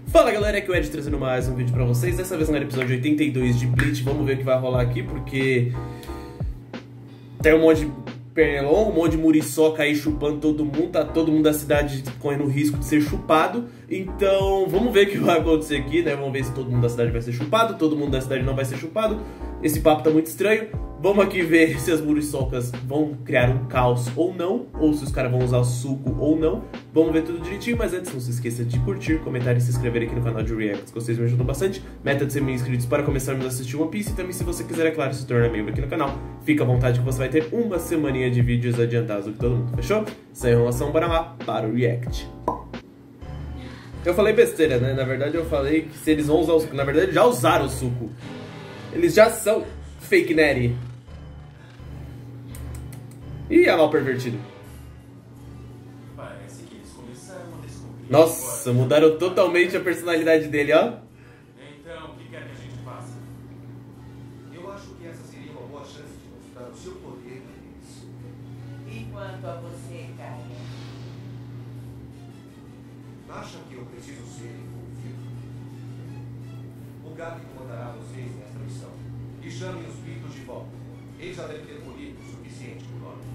Fala galera, aqui é o Ed trazendo mais um vídeo pra vocês. Dessa vez no episódio 82 de Bleach. Vamos ver o que vai rolar aqui, porque tem um monte de pernilongo, um monte de muriçoca aí chupando todo mundo. Tá todo mundo da cidade correndo o risco de ser chupado. Então vamos ver o que vai acontecer aqui, né? Vamos ver se todo mundo da cidade vai ser chupado, todo mundo da cidade não vai ser chupado. Esse papo tá muito estranho. Vamos aqui ver se as muriçocas vão criar um caos ou não, ou se os caras vão usar suco ou não. Vamos ver tudo direitinho, mas antes não se esqueça de curtir, comentar e se inscrever aqui no canal de Reacts, que vocês me ajudam bastante. Meta de ser mil inscritos para começarmos a assistir One Piece. E também, se você quiser, é claro, se tornar membro aqui no canal, fica à vontade que você vai ter uma semaninha de vídeos adiantados do que todo mundo, fechou? Sem enrolação, bora lá para o React. Eu falei besteira, né? Na verdade eu falei que se eles vão usar o suco, na verdade já usaram o suco. Eles já são fake Neri. Ih, é mal pervertido. Parece que eles começaram a descobrir. Nossa, mudaram totalmente a personalidade dele, ó. Então, o que quer que a gente faça? Eu acho que essa seria uma boa chance de mostrar o seu poder, Luiz. E quanto a você, Caio? Acham que eu preciso ser envolvido? O Gabi comandará vocês nesta missão. E chamem os Beatles de volta. Eles já devem ter polido o suficiente por hora.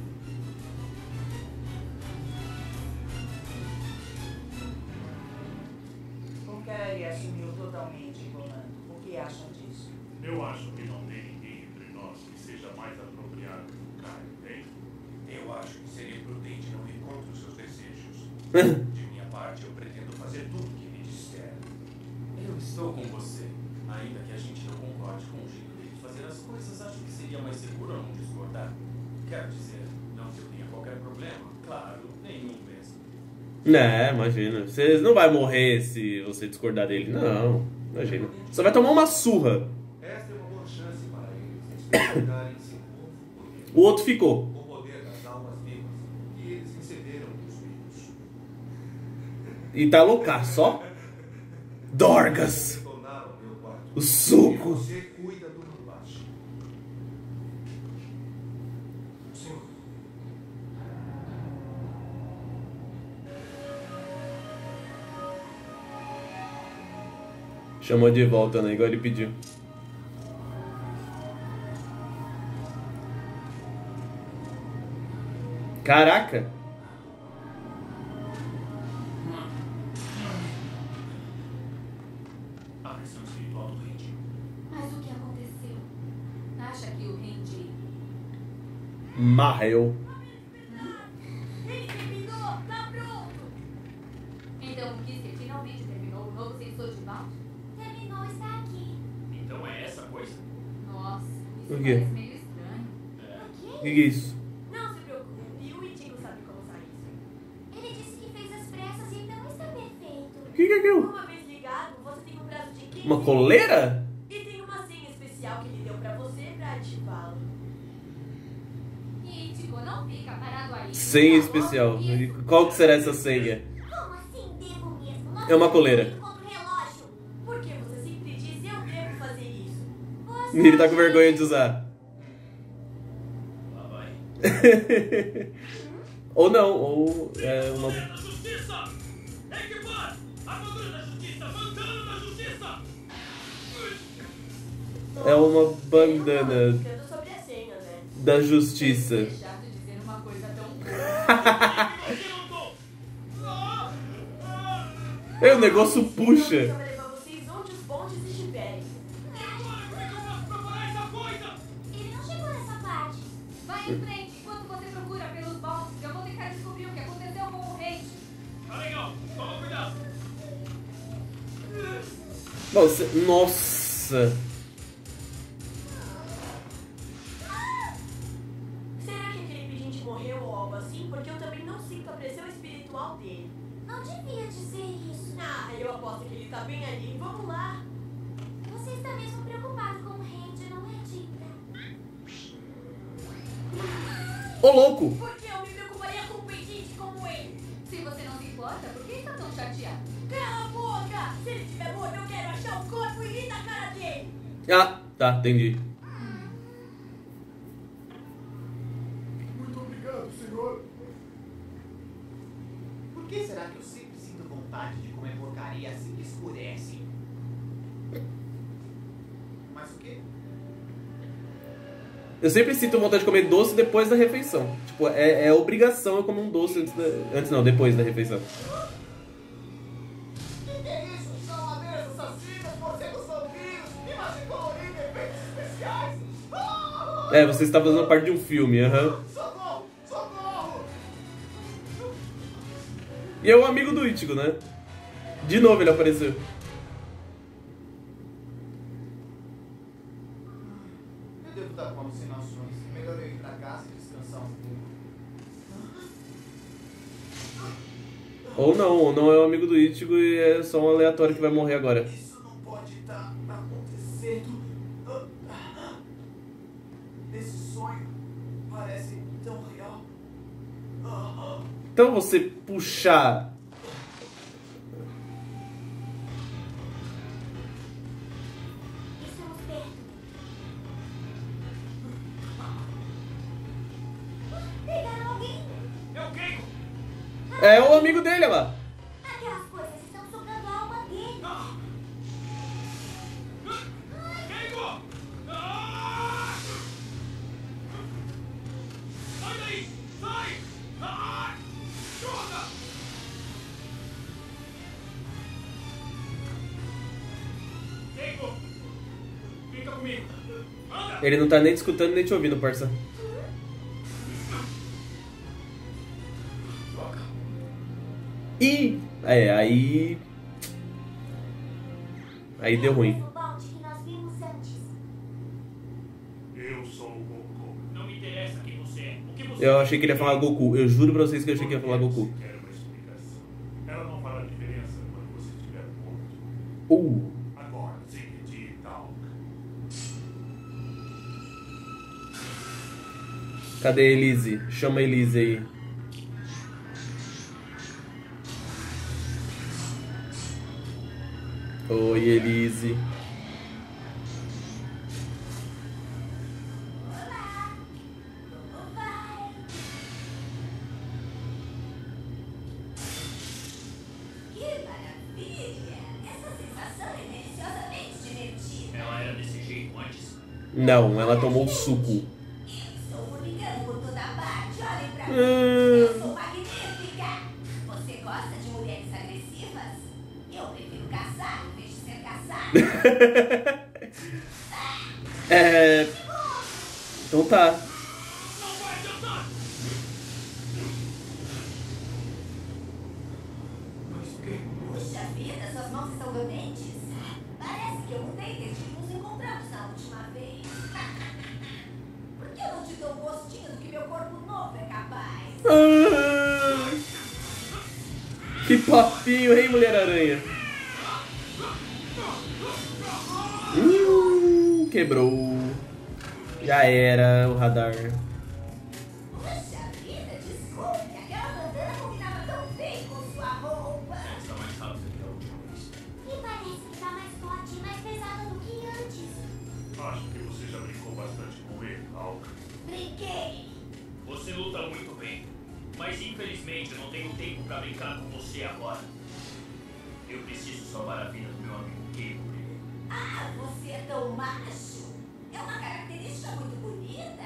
O Caio assumiu totalmente o comando. O que acham disso? Eu acho que não tem ninguém entre nós que seja mais apropriado que o Caio, hein? Eu acho que seria prudente não ir contra os seus desejos. De minha parte, eu pretendo fazer tudo o que ele disser. Eu estou com você. Ainda que a gente não concorde com o jeito dele de fazer as coisas, acho que seria mais seguro não discordar. Quero dizer, não que eu tenha qualquer problema. Claro, nenhum mesmo. Imagina. Você não vai morrer se você discordar dele. Não, imagina. Só vai tomar uma surra. Esta é uma boa chance para eles experimentarem seu novo poder. O outro ficou. O poder das almas vivas que eles receberam dos Beatles. E tá loucaço, só. Dorgas. Tornaram meu quarto. O E suco. você cuida do baixo. Sim. Chamou de volta, né? Igual ele pediu. Caraca! A versão espiritual do Renji. Mas o que aconteceu? Acha que o Renji... Morreu. Ele terminou! Tá pronto! Então o Kisker finalmente terminou o novo sensor de balde? Terminou, está aqui. Então é essa coisa? Nossa, isso O quê? parece meio estranho. O que é isso? Não se preocupe, o Ichigo sabe como usar isso. Ele disse que fez as pressas, então está perfeito. O que é aquilo? Uma vez ligado, você tem um prazo de 15 Uma coleira? E tem uma senha especial que ele deu pra você pra ativá-lo. Ichigo, não fica parado aí. Senha especial. Qual que será essa senha? Como assim devo mesmo? Nós É uma coleira. temos contra o relógio. Por que você sempre diz eu devo fazer isso? Você Ele tá com vergonha de usar. Lá vai. Ou não, ou é uma... Da justiça! Equipar! Armadura da justiça! Bandana da justiça! É uma bandana Ficando sobre a senha, né? da justiça. Deixar de dizer uma coisa tão boa. É, o negócio puxa. Eu vou levar vocês onde os bondes estiverem. Ele não chegou nessa parte. Vai em frente, enquanto você procura pelos bondes, eu vou tentar descobrir o que aconteceu com o rei. Tá legal, toma cuidado! Nossa. Será que aquele pedinte morreu ou algo assim? Porque eu também não sinto a pressão espiritual dele. Não devia dizer isso. Ah, eu aposto que ele tá bem ali. Vamos lá. Você está mesmo preocupado com o Randy, não é, Dita? Ô, louco. Por que eu me preocuparia com um pedinte como ele? Se você não se importa, por que está tão chateado? Cala a boca! Se ele estiver morto, eu quero achar o corpo e rir na cara dele. Ah, tá, entendi. Muito obrigado, senhor. Por que será que eu sempre sinto vontade de comer porcaria assim que escurece? Eu sempre sinto vontade de comer doce depois da refeição. Tipo, é obrigação eu comer um doce depois da refeição. Que é isso? Saladeiras assassinas, morcegos vampiros, imagem colorida, efeitos especiais. É, você está fazendo parte de um filme, aham. Socorro! Socorro! E é o amigo do Ichigo, né? De novo ele apareceu. Eu devo estar com alucinações. Melhor eu ir pra casa e descansar um pouco. Ou não é o amigo do Ichigo e é só um aleatório que vai morrer agora. Isso não pode estar acontecendo. Esse sonho parece tão real. Então você puxar... Estamos perto. Pegaram alguém? É o Keiko! É o amigo dele, olha lá. Aquelas coisas estão sugando a alma dele. Keiko! Ah! Sai daí! Sai! Ah! Droga! Keiko! Fica comigo! Anda! Ele não tá nem te escutando nem te ouvindo, parça. E aí deu ruim. O balde que nós vimos antes. Eu sou o Goku. Não me interessa quem você é. O que você Eu achei que ele ia falar Goku. Eu juro pra vocês que eu achei que ia falar Goku. Você quer uma explicação? Ela não fará diferença quando você estiver morto. Agora, Ziggy Talk. Cadê a Elise? Chama a Elise aí. Oi, Elise. Olá. Como vai? Que maravilha! Essa sensação é deliciosamente divertida. Ela era desse jeito antes? Não, ela tomou suco. Estou publicando por toda parte. Olhem pra mim. Eu sou magnífica. Você gosta de mulheres agressivas? Eu prefiro caçar em vez de ser caçada. Então tá. Não vai adiantar! Puxa vida, suas mãos estão dormentes. Parece que eu mudei desde que nos encontramos na última vez. Por que eu não te dou um gostinho do que meu corpo novo é capaz? Que papinho, hein, Mulher-Aranha? Quebrou. Já era o radar. Puxa vida, desculpe. Aquela bandana combinava tão bem com sua roupa. Está mais rápido que a última vez. E parece que tá mais forte e mais pesada do que antes. Acho que você já brincou bastante com ele, Alka. Brinquei. Você luta muito bem, mas infelizmente eu não tenho tempo pra brincar com você agora. Eu preciso salvar a vida do meu amigo Keiko primeiro. Ah, você é tão macho. É uma característica muito bonita.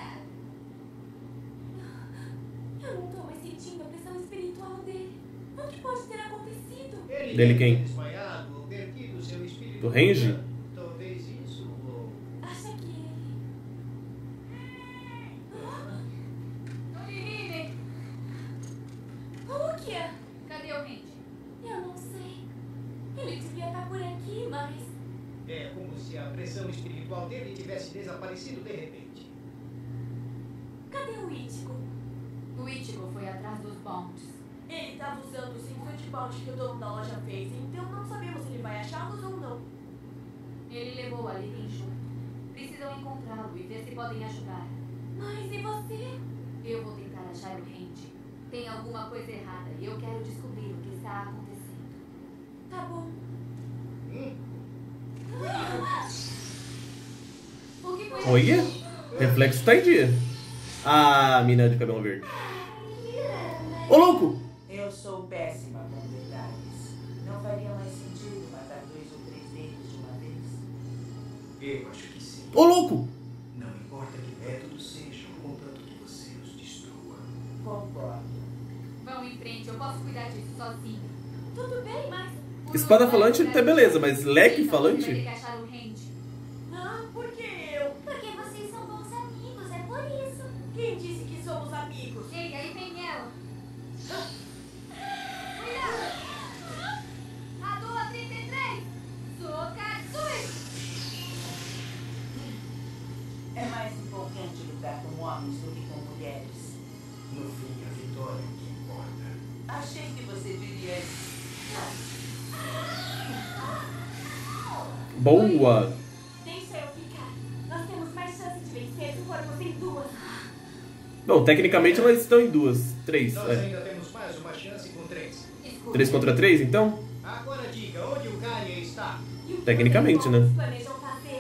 Eu não tô mais sentindo a pressão espiritual dele. O que pode ter acontecido? Ele Dele quem? desmaiado, ou perdido seu espírito. Do Renji? Talvez isso, ou... Acha que ele... Orihime, Rukia! cadê o Randy? Eu não sei. Ele devia estar por aqui, mas... É como se a pressão espiritual dele tivesse desaparecido de repente. Cadê o Ichigo? O Ichigo foi atrás dos bounties. Ele estava usando o cinto de balde que o dono da loja fez, então não sabemos se ele vai achá-los ou não. Ele levou a Liden junto. Precisam encontrá-lo e ver se podem ajudar. Mas e você? Eu vou tentar achar o Randy. Tem alguma coisa errada e eu quero descobrir o que está acontecendo. Tá bom. O que foi? Olha, reflexo tá em dia. Ah, mina de cabelo verde. Ô, louco! Eu sou péssima com detalhes. Não faria mais sentido matar 2 ou 3 deles de uma vez? Eu acho que sim. Ô, louco! Não importa que métodos, sozinha. Tudo bem, mas... Espada falante até beleza, mas leque falante? Vai ter que achar o Randy. Ah, por que eu? Porque vocês são bons amigos, é por isso. Quem disse que somos amigos? Ei, aí vem ela. Cuidado! Hadouken 33! Sokatsui! É mais importante lutar com homens do que com mulheres. No fim, a vitória é o que importa. Achei que você diria isso. Boa! Deixa eu ficar. Nós temos mais chance de vencer se formos em duas. Bom, tecnicamente elas estão em duas. 3. Nós É. ainda temos mais uma chance com 3. 3 contra 3, então? Agora diga, onde o Gaia está? E o que Tecnicamente, vocês né? planejam fazer?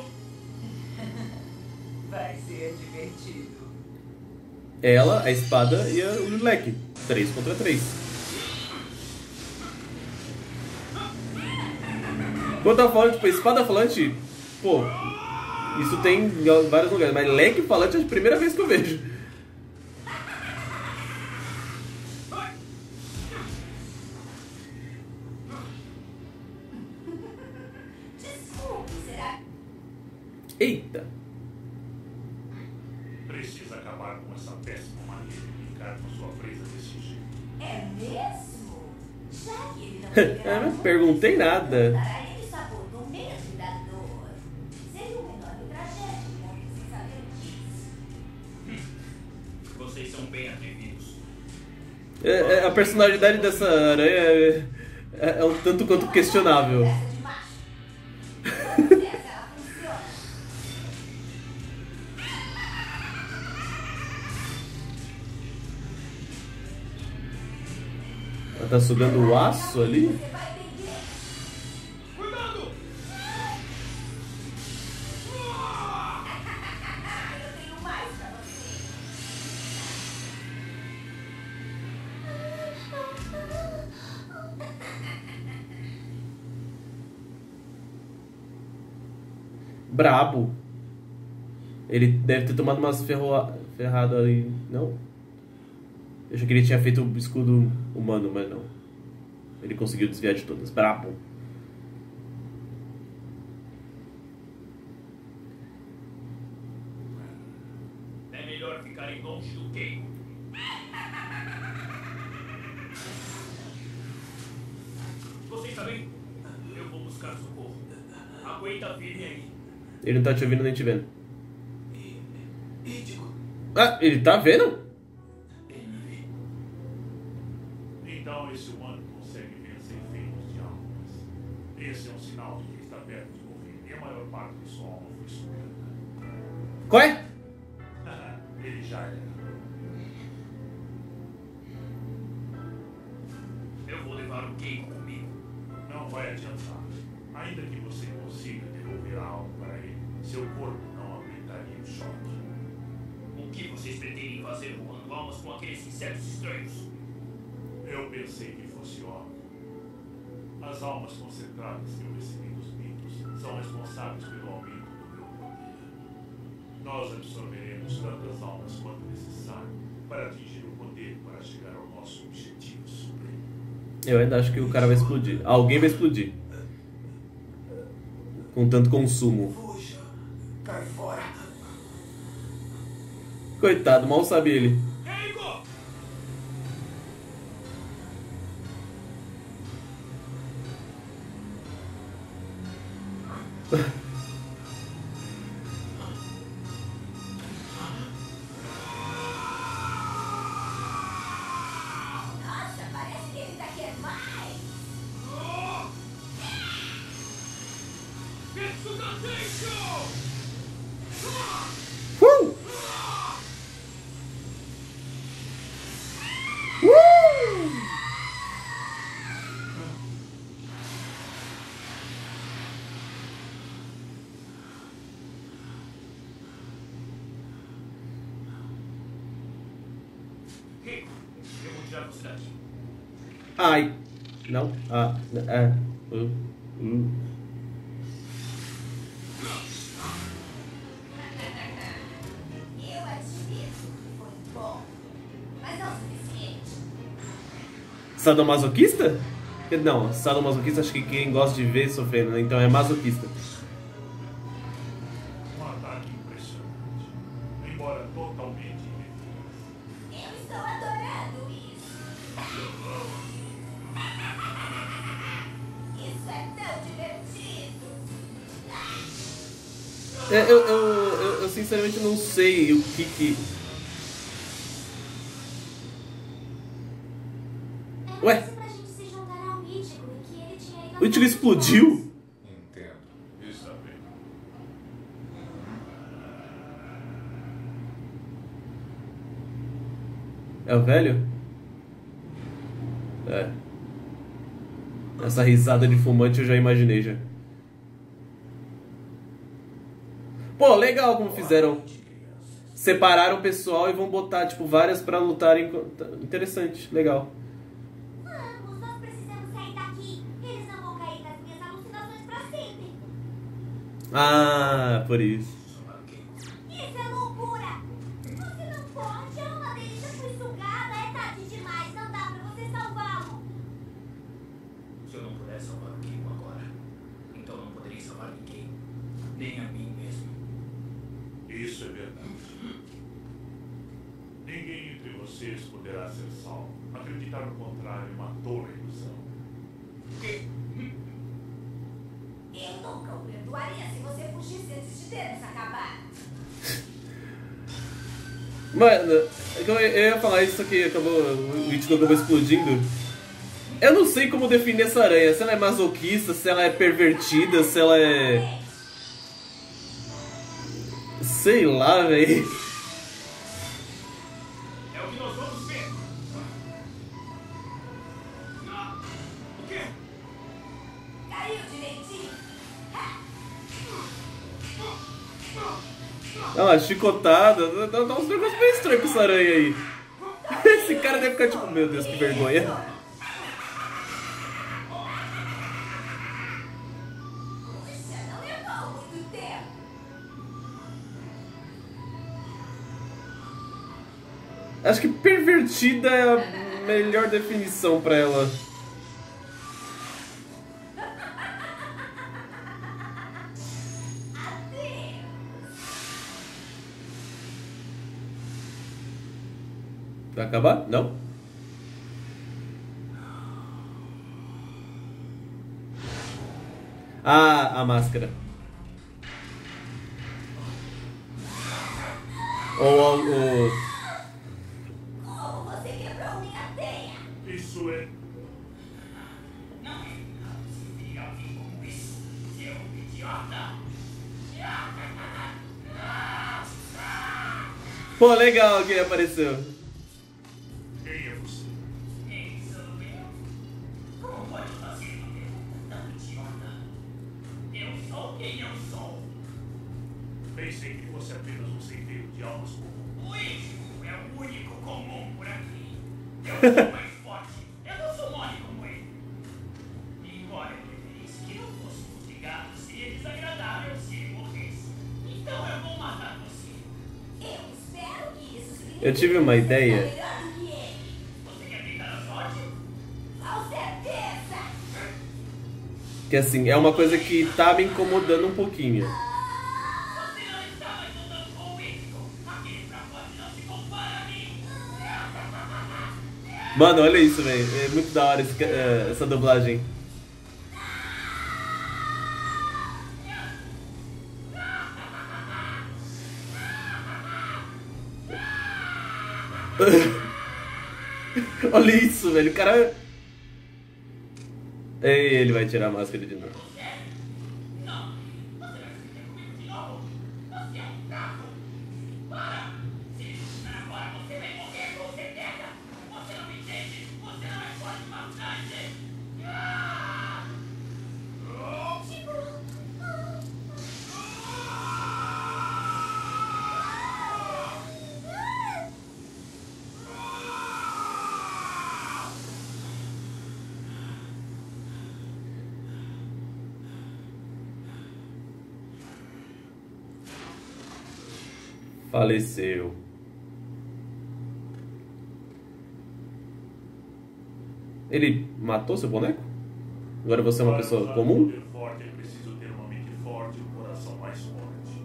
Vai ser divertido. Ela, a espada e o leque. 3 contra 3. Quando eu falo, tipo, espada falante, pô, isso tem em vários lugares, mas leque falante é a primeira vez que eu vejo. Desculpe, será? Eita! Precisa acabar com essa péssima maneira de brincar com sua presa desse jeito. É mesmo? Já que ele não Eu não perguntei nada. Dará ele sabor no mesmo da dor. Seria uma enorme tragédia morrer sem saber disso. Vocês são bem atrevidos. A personalidade dessa aranha é um tanto quanto questionável. Essa de macho. Vamos ver se ela funciona. Ela tá sugando o aço ali? Você vai entender. Cuidado! Eu tenho mais pra você. Brabo. Ele deve ter tomado umas ferradas ali. Não? Eu achei que ele tinha feito o escudo humano, mas não. Ele conseguiu desviar de todas. Brabo. É melhor ficarem longe do Keiko. Vocês sabem? Eu vou buscar socorro. Aguenta firme aí. Ele não tá te ouvindo nem te vendo. Ah, ele tá vendo? Então esse humano consegue vencer feitos de almas. Esse é um sinal de que está perto de morrer. E a maior parte de sua alma foi sugada. Qual é? Ele já era. Eu vou levar o Keiko comigo. Não vai adiantar. Ainda que você consiga devolver a alma para ele, seu corpo não aguentaria o choque. O que vocês pretendem fazer roubando almas com aqueles insetos estranhos? Eu pensei que fosse óbvio. As almas concentradas que eu recebi dos mitos são responsáveis pelo aumento do meu poder. Nós absorveremos tantas almas quanto necessário para atingir o poder para chegar ao nosso objetivo supremo. Eu ainda acho que o cara vai explodir. Alguém vai explodir. Com tanto consumo. Fuja, cai fora. Coitado, mal sabe ele. Keiko! Nossa, parece que ele tá querendo mais. Uh! Keiko, eu vou tirar você daqui. Ai. Não. Ah. É. Eu admito que foi bom, mas não o suficiente. Sadomasoquista? Não, sadomasoquista acho que quem gosta de ver sofrendo, né? Então é masoquista. Um ataque impressionante. Embora totalmente inefetivo. Eu estou adorando isso. Isso é tão divertido. Eu sinceramente não sei o que. Ué? Pra gente se juntar ao Mítico e que ele tinha ido O Ichigo explodiu? Entendo. Está bem. É o velho? É. Essa risada de fumante eu já imaginei já. Pô, legal como fizeram. Separaram o pessoal e vão botar, tipo, várias pra lutarem. Interessante, legal. Vamos, nós precisamos sair daqui. Eles não vão cair nas minhas alucinações pra sempre. Ah, por isso. Isso é loucura. Você não pode. A alma dele já foi sugada. É tarde demais. Não dá pra você salvá-lo. Se eu não puder salvar o Keiko agora, então não poderei salvar ninguém. Nem a mim mesmo. Isso é verdade. Ninguém entre vocês poderá ser salvo. Acreditar no contrário matou a ilusão. Eu nunca o perdoaria se você fugisse antes de termos acabado. Mano, eu ia falar isso aqui, acabou. O Ichigo acabou explodindo. Eu não sei como definir essa aranha. Se ela é masoquista, se ela é pervertida, se ela é. Sei lá, velho. É o que nós vamos ver. O quê? Caiu direitinho. Dá uma chicotada, dá uns negócios bem estranhos com essa aranha aí. Esse cara deve ficar tipo, meu Deus, que vergonha. Puxa, não levou muito tempo. Acho que pervertida é a melhor definição pra ela. Vai acabar? Não? Ah, a máscara. Ou Como você quebrou minha teia? Isso é. Não se vira alguém como esse, seu idiota. Pô, legal que ele apareceu. Quem é você? Quem sou eu? Como pode fazer uma pergunta tão idiota? Eu sou quem eu sou. Pensei que fosse apenas um centeio de almas comuns. O Ichigo é o único comum por aqui. Eu sou mais forte. Eu não sou mole como ele. Embora eu preferisse que não fôssemos ligados, seria desagradável se ele morresse. Então eu vou matar você. Eu espero que isso signifique Eu tive uma ideia. que você está melhor do que ele. Você quer tentar a sorte? Com certeza. Que assim, é uma coisa que tá me incomodando um pouquinho. Você não está mais lutando com o Ichigo. Aquele pra forte não se compara a mim. Mano, olha isso, velho. É muito da hora essa dublagem. Olha isso, velho. O cara. Ei, ele vai tirar a máscara de novo. Não. Você vai se meter comigo de novo. Você é um fraco. Para. Se me chutar agora, você vai morrer com certeza. Você não me entende. Você não é forte bastante. Faleceu. Ele matou seu boneco? Agora você é uma pessoa Para usar comum? um poder forte, é preciso ter uma mente forte e um coração mais forte.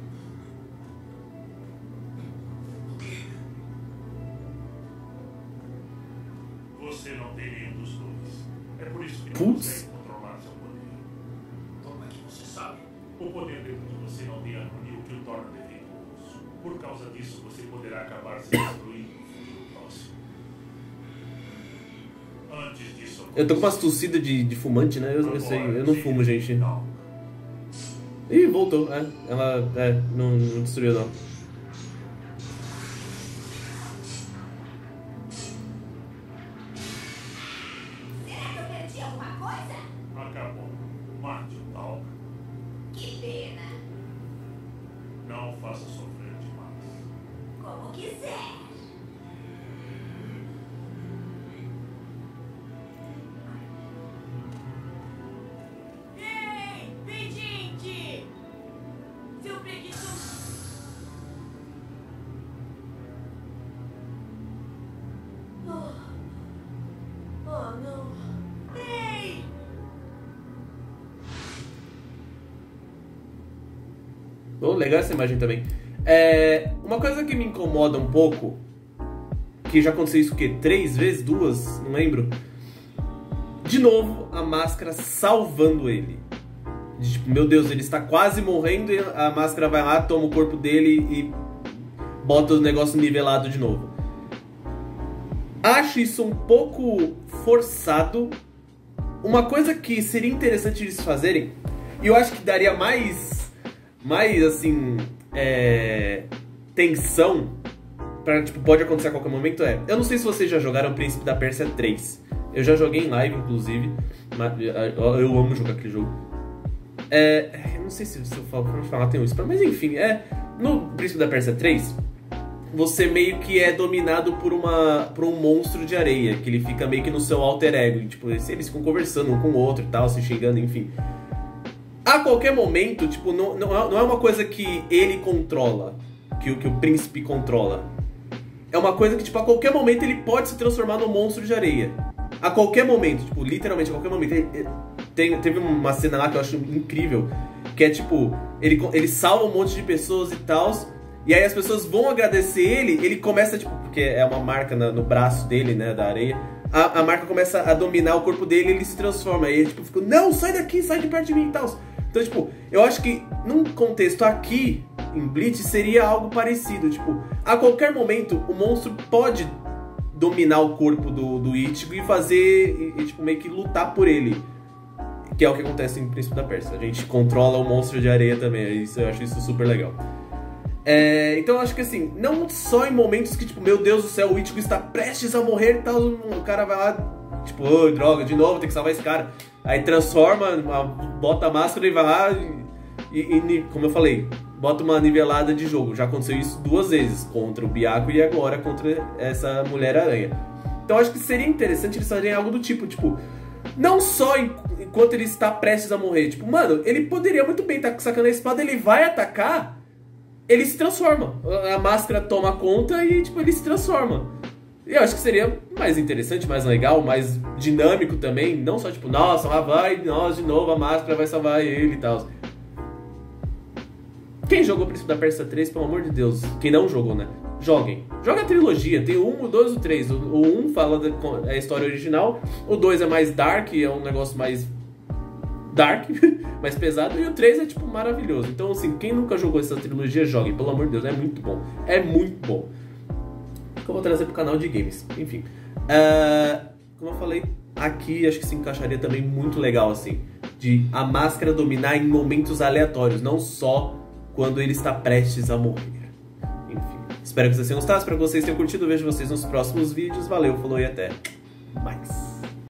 Você não tem nenhum dos dois. É por isso que não Putz. consegue controlar seu poder. Como é que você sabe? O poder dentro de você não tem harmonia, o que o torna defeituoso. Por causa disso, você poderá acabar se destruindo no futuro próximo. Antes disso... Eu tô com umas tossidas de fumante, né? Eu sei, eu não fumo, gente. Não. Ih, voltou. Ela não destruiu, não. Será que eu perdi alguma coisa? Acabou. Mate o tal. Que pena. Não faça sofrer demais. Como quiser. Ei, pedinte! Seu preguiçoso! Oh, não. Ei! Oh, legal essa imagem também. Uma coisa que me incomoda um pouco, que já aconteceu isso o quê? 3 vezes? 2? Não lembro. De novo, a máscara salvando ele. Tipo, meu Deus, ele está quase morrendo e a máscara vai lá, toma o corpo dele e bota o negócio nivelado de novo. Acho isso um pouco forçado. Uma coisa que seria interessante eles fazerem, e eu acho que daria mais assim, tensão pra, tipo, pode acontecer a qualquer momento, eu não sei se vocês já jogaram Príncipe da Pérsia 3. Eu já joguei em live, inclusive. Eu amo jogar aquele jogo. Eu não sei se eu falar tem um spoiler, mas enfim, no Príncipe da Pérsia 3, você meio que é dominado por um monstro de areia, que ele fica meio que no seu alter ego. E, tipo, eles ficam conversando um com o outro e tal, se xingando, enfim. A qualquer momento, tipo, não é uma coisa que ele controla, que o príncipe controla. É uma coisa que, tipo, a qualquer momento ele pode se transformar num monstro de areia. A qualquer momento, tipo, literalmente a qualquer momento. Teve uma cena lá que eu acho incrível, que é, tipo, ele salva um monte de pessoas e tal, e aí as pessoas vão agradecer ele começa, tipo, porque é uma marca no braço dele, né, da areia, a marca começa a dominar o corpo dele e ele se transforma. E ele, tipo, fica, não, sai daqui, sai de perto de mim e tal. Então, tipo, eu acho que num contexto aqui, em Bleach, seria algo parecido. Tipo, a qualquer momento, o monstro pode dominar o corpo do Ichigo e fazer, tipo, meio que lutar por ele. Que é o que acontece em Príncipe da Pérsia. A gente controla o monstro de areia também. Eu acho isso super legal. Então eu acho que assim, não só em momentos que, tipo, meu Deus do céu, o Ichigo está prestes a morrer e tal, o cara vai lá, tipo, oh, droga, de novo, tem que salvar esse cara. Aí transforma, bota a máscara e vai lá e como eu falei, bota uma nivelada de jogo. Já aconteceu isso 2 vezes, contra o Byakuya e agora contra essa Mulher-Aranha. Então eu acho que seria interessante eles fazerem algo do tipo, não só enquanto ele está prestes a morrer. Tipo, mano, ele poderia muito bem estar sacando a espada, ele vai atacar, ele se transforma. A máscara toma conta e, tipo, ele se transforma. E eu acho que seria mais interessante, mais legal, mais dinâmico também. Não só, tipo, nossa, lá vai nós de novo, a máscara vai salvar ele e tal. Quem jogou Príncipe da Pérsia 3, pelo amor de Deus, quem não jogou, né? Joguem. Joga a trilogia, tem o 1, o 2 e o 3. O 1 fala da história original, o 2 é mais dark, é um negócio mais dark, mais pesado, e o 3 é, tipo, maravilhoso. Então, assim, quem nunca jogou essa trilogia, jogue, pelo amor de Deus, é muito bom. É muito bom. Que eu vou trazer pro canal de games, enfim. Como eu falei, aqui acho que se encaixaria também muito legal, assim, de a máscara dominar em momentos aleatórios, não só quando ele está prestes a morrer. Enfim, espero que vocês tenham gostado, espero que vocês tenham curtido. Vejo vocês nos próximos vídeos. Valeu, falou e até mais.